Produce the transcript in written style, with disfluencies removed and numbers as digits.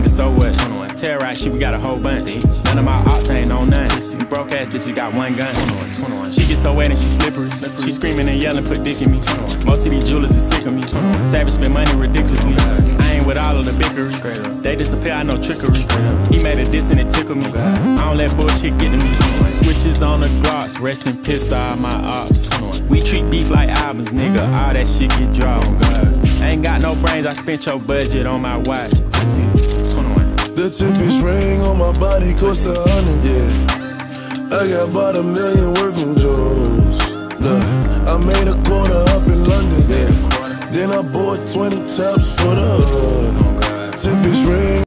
but so what? Terrorize shit, we got a whole bunch. None of my ops ain't on none. You broke ass bitches got one gun. She get so wet and she slippery. She screaming and yelling, put dick in me. Most of these jewelers is sick of me. Savage spend money ridiculously. I ain't with all of the bickery. They disappear, I know trickery. He made a diss and it tickled me. I don't let bullshit get to me. Switches on the Glocks, resting pissed all my ops. We treat beef like albums, nigga. All that shit get dropped. I ain't got no brains, I spent your budget on my watch. The cheapest ring on my body cost 100, yeah. I got about $1 million worth from Jones. Look, I made a quarter up in London, yeah. Then I bought 20 tops for the hood. Cheapest ring.